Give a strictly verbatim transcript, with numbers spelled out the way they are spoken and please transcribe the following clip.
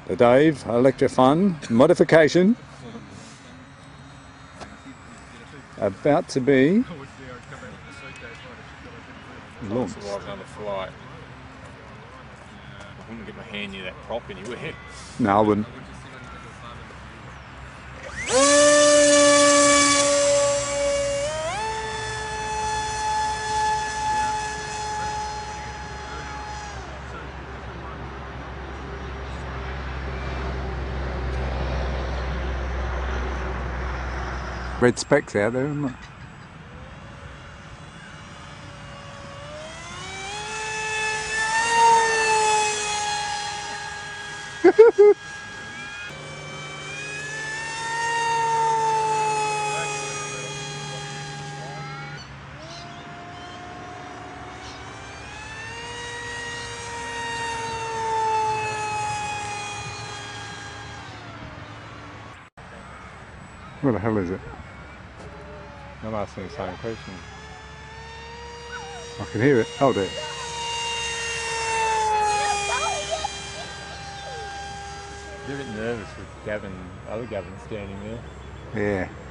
The Dave Electrafun modification about to be launched. Another flight. I wouldn't get my hand near that prop anywhere. No, I wouldn't. Red specks out there, isn't it? What the hell is it? I'm asking the same question. I can hear it. Oh, there. You're a bit nervous with Gavin, other Gavin standing there. Yeah.